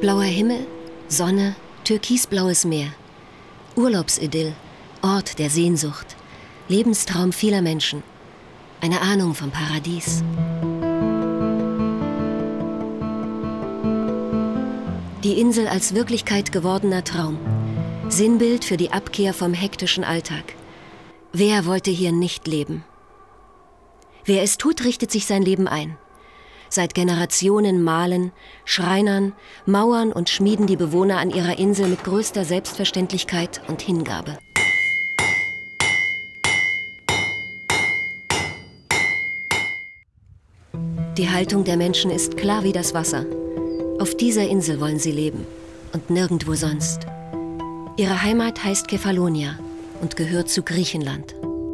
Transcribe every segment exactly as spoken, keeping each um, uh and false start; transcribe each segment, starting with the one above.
Blauer Himmel, Sonne, türkisblaues Meer. Urlaubsidyll, Ort der Sehnsucht, Lebenstraum vieler Menschen. Eine Ahnung vom Paradies. Die Insel als Wirklichkeit gewordener Traum. Sinnbild für die Abkehr vom hektischen Alltag. Wer wollte hier nicht leben? Wer es tut, richtet sich sein Leben ein. Seit Generationen malen, schreinern, mauern und schmieden die Bewohner an ihrer Insel mit größter Selbstverständlichkeit und Hingabe. Die Haltung der Menschen ist klar wie das Wasser. Auf dieser Insel wollen sie leben und nirgendwo sonst. Ihre Heimat heißt Kefalonia und gehört zu Griechenland.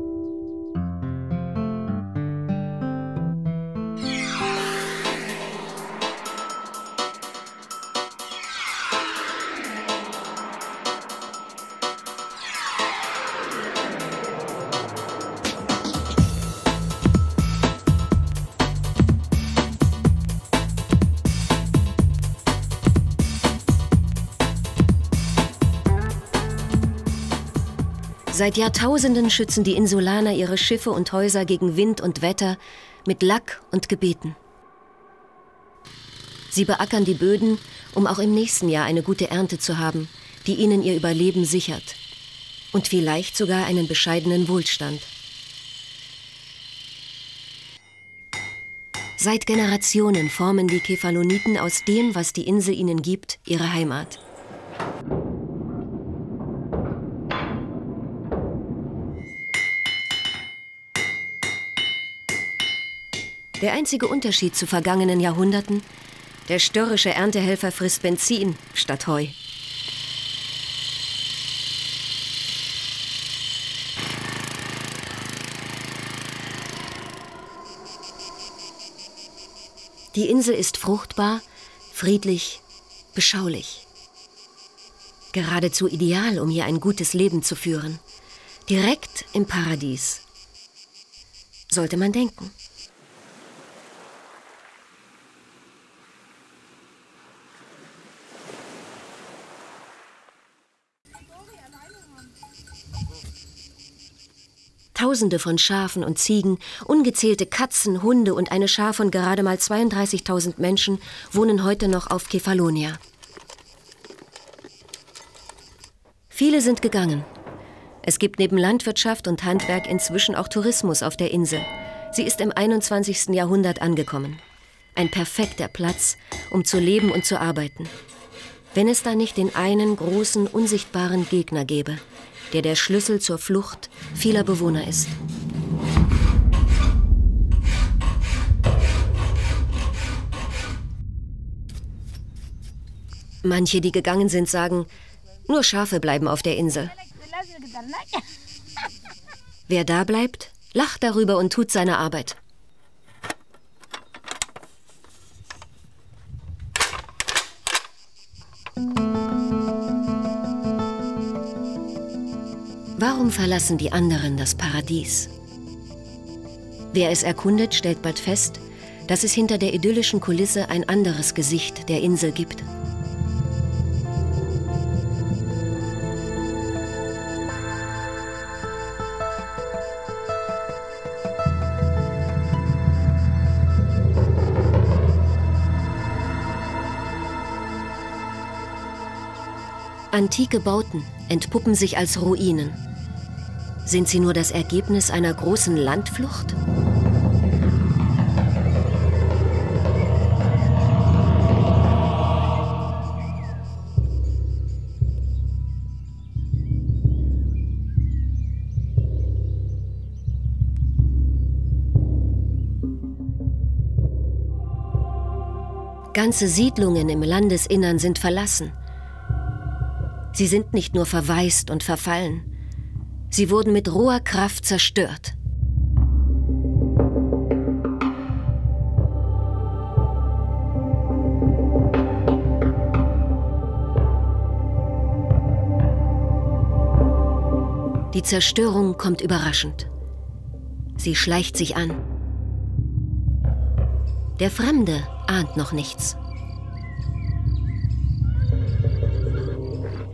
Seit Jahrtausenden schützen die Insulaner ihre Schiffe und Häuser gegen Wind und Wetter mit Lack und Gebeten. Sie beackern die Böden, um auch im nächsten Jahr eine gute Ernte zu haben, die ihnen ihr Überleben sichert. Und vielleicht sogar einen bescheidenen Wohlstand. Seit Generationen formen die Kefaloniten aus dem, was die Insel ihnen gibt, ihre Heimat. Der einzige Unterschied zu vergangenen Jahrhunderten: der störrische Erntehelfer frisst Benzin statt Heu. Die Insel ist fruchtbar, friedlich, beschaulich. Geradezu ideal, um hier ein gutes Leben zu führen. Direkt im Paradies. Sollte man denken. Tausende von Schafen und Ziegen, ungezählte Katzen, Hunde und eine Schar von gerade mal zweiunddreißigtausend Menschen wohnen heute noch auf Kefalonia. Viele sind gegangen. Es gibt neben Landwirtschaft und Handwerk inzwischen auch Tourismus auf der Insel. Sie ist im einundzwanzigsten Jahrhundert angekommen. Ein perfekter Platz, um zu leben und zu arbeiten. Wenn es da nicht den einen großen, unsichtbaren Gegner gäbe, der der Schlüssel zur Flucht vieler Bewohner ist. Manche, die gegangen sind, sagen, nur Schafe bleiben auf der Insel. Wer da bleibt, lacht darüber und tut seine Arbeit. Warum verlassen die anderen das Paradies? Wer es erkundet, stellt bald fest, dass es hinter der idyllischen Kulisse ein anderes Gesicht der Insel gibt. Antike Bauten entpuppen sich als Ruinen. Sind sie nur das Ergebnis einer großen Landflucht? Ganze Siedlungen im Landesinnern sind verlassen. Sie sind nicht nur verwaist und verfallen. Sie wurden mit roher Kraft zerstört. Die Zerstörung kommt überraschend. Sie schleicht sich an. Der Fremde ahnt noch nichts.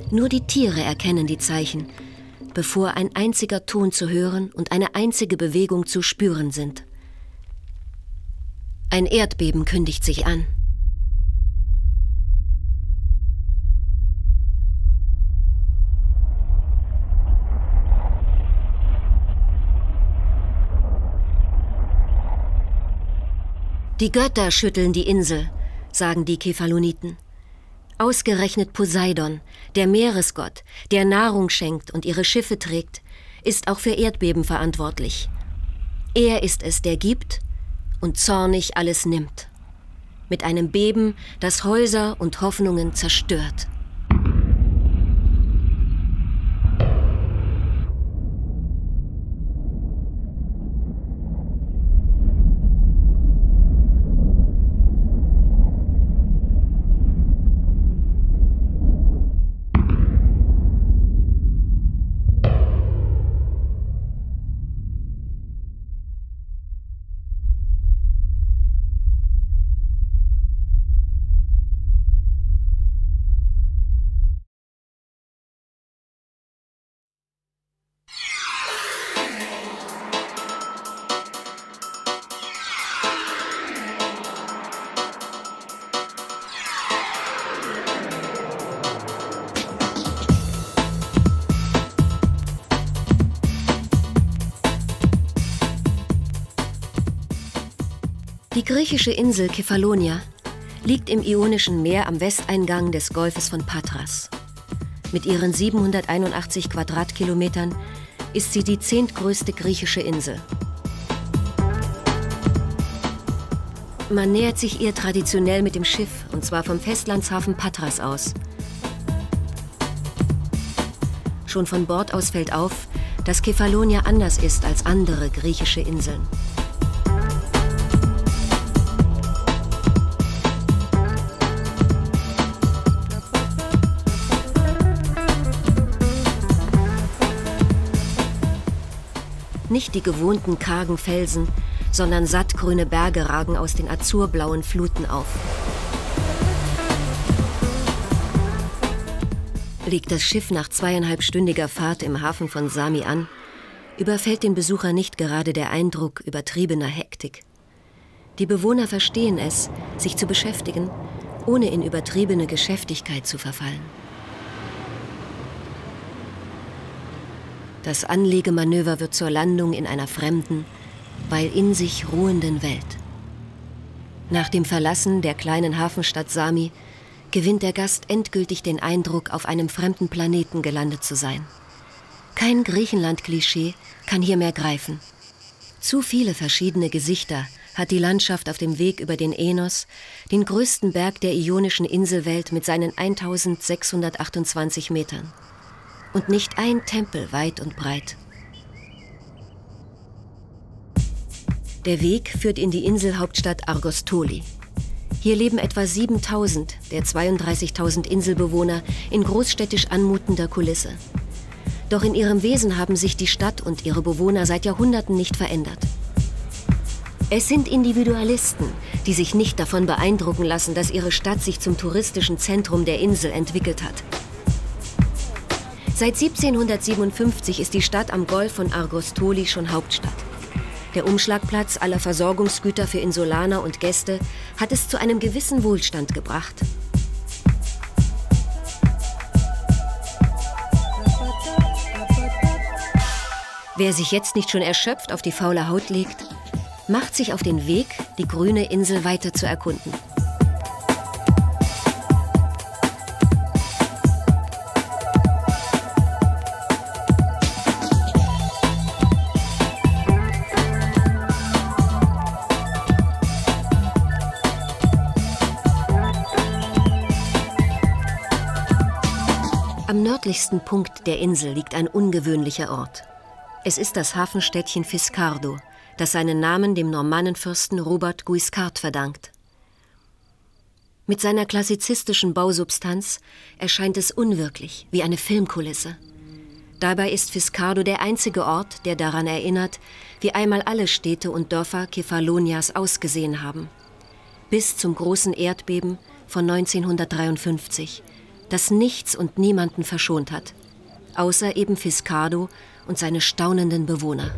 Nur die Tiere erkennen die Zeichen, bevor ein einziger Ton zu hören und eine einzige Bewegung zu spüren sind. Ein Erdbeben kündigt sich an. Die Götter schütteln die Insel, sagen die Kephaloniten. Ausgerechnet Poseidon, der Meeresgott, der Nahrung schenkt und ihre Schiffe trägt, ist auch für Erdbeben verantwortlich. Er ist es, der gibt und zornig alles nimmt. Mit einem Beben, das Häuser und Hoffnungen zerstört. Die griechische Insel Kefalonia liegt im Ionischen Meer am Westeingang des Golfes von Patras. Mit ihren siebenhunderteinundachtzig Quadratkilometern ist sie die zehntgrößte griechische Insel. Man nähert sich ihr traditionell mit dem Schiff, und zwar vom Festlandshafen Patras aus. Schon von Bord aus fällt auf, dass Kefalonia anders ist als andere griechische Inseln. Nicht die gewohnten kargen Felsen, sondern sattgrüne Berge ragen aus den azurblauen Fluten auf. Legt das Schiff nach zweieinhalbstündiger Fahrt im Hafen von Sami an, überfällt den Besucher nicht gerade der Eindruck übertriebener Hektik. Die Bewohner verstehen es, sich zu beschäftigen, ohne in übertriebene Geschäftigkeit zu verfallen. Das Anlegemanöver wird zur Landung in einer fremden, weil in sich ruhenden Welt. Nach dem Verlassen der kleinen Hafenstadt Sami gewinnt der Gast endgültig den Eindruck, auf einem fremden Planeten gelandet zu sein. Kein Griechenland-Klischee kann hier mehr greifen. Zu viele verschiedene Gesichter hat die Landschaft auf dem Weg über den Enos, den größten Berg der ionischen Inselwelt mit seinen eintausendsechshundertachtundzwanzig Metern. Und nicht ein Tempel weit und breit. Der Weg führt in die Inselhauptstadt Argostoli. Hier leben etwa siebentausend der zweiunddreißigtausend Inselbewohner in großstädtisch anmutender Kulisse. Doch in ihrem Wesen haben sich die Stadt und ihre Bewohner seit Jahrhunderten nicht verändert. Es sind Individualisten, die sich nicht davon beeindrucken lassen, dass ihre Stadt sich zum touristischen Zentrum der Insel entwickelt hat. Seit siebzehnhundertsiebenundfünfzig ist die Stadt am Golf von Argostoli schon Hauptstadt. Der Umschlagplatz aller Versorgungsgüter für Insulaner und Gäste hat es zu einem gewissen Wohlstand gebracht. Wer sich jetzt nicht schon erschöpft auf die faule Haut legt, macht sich auf den Weg, die grüne Insel weiter zu erkunden. Am nördlichsten Punkt der Insel liegt ein ungewöhnlicher Ort. Es ist das Hafenstädtchen Fiscardo, das seinen Namen dem Normannenfürsten Robert Guiscard verdankt. Mit seiner klassizistischen Bausubstanz erscheint es unwirklich, wie eine Filmkulisse. Dabei ist Fiscardo der einzige Ort, der daran erinnert, wie einmal alle Städte und Dörfer Kefalonias ausgesehen haben. Bis zum großen Erdbeben von neunzehnhundertdreiundfünfzig, das nichts und niemanden verschont hat, außer eben Fiscardo und seine staunenden Bewohner.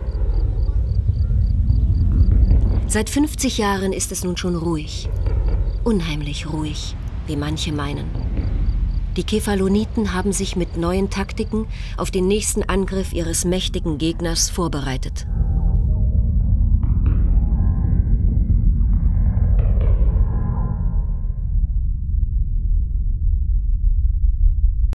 Seit fünfzig Jahren ist es nun schon ruhig, unheimlich ruhig, wie manche meinen. Die Kephaloniten haben sich mit neuen Taktiken auf den nächsten Angriff ihres mächtigen Gegners vorbereitet.